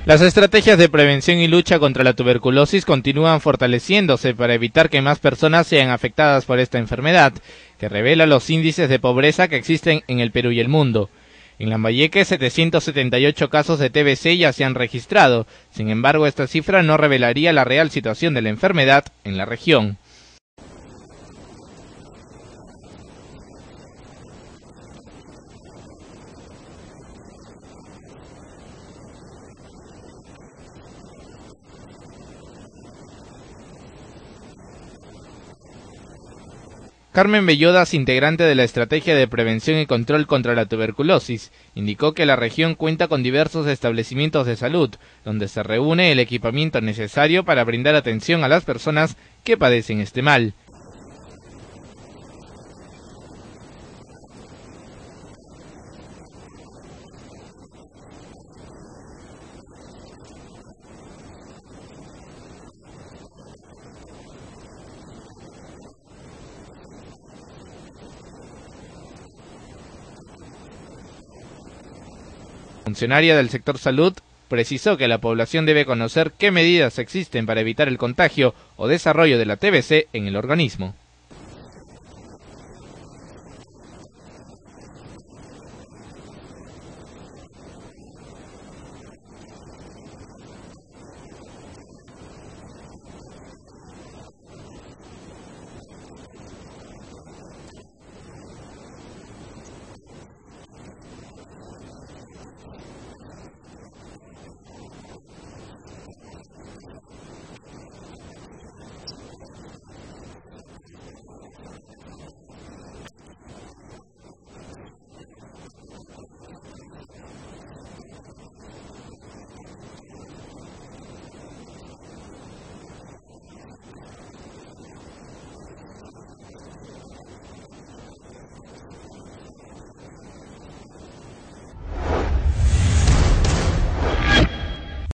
Las estrategias de prevención y lucha contra la tuberculosis continúan fortaleciéndose para evitar que más personas sean afectadas por esta enfermedad, que revela los índices de pobreza que existen en el Perú y el mundo. En Lambayeque, 778 casos de TBC ya se han registrado. Sin embargo, esta cifra no revelaría la real situación de la enfermedad en la región. Carmen Bellodas, integrante de la Estrategia de Prevención y Control contra la Tuberculosis, indicó que la región cuenta con diversos establecimientos de salud, donde se reúne el equipamiento necesario para brindar atención a las personas que padecen este mal. Funcionaria del sector salud precisó que la población debe conocer qué medidas existen para evitar el contagio o desarrollo de la TBC en el organismo.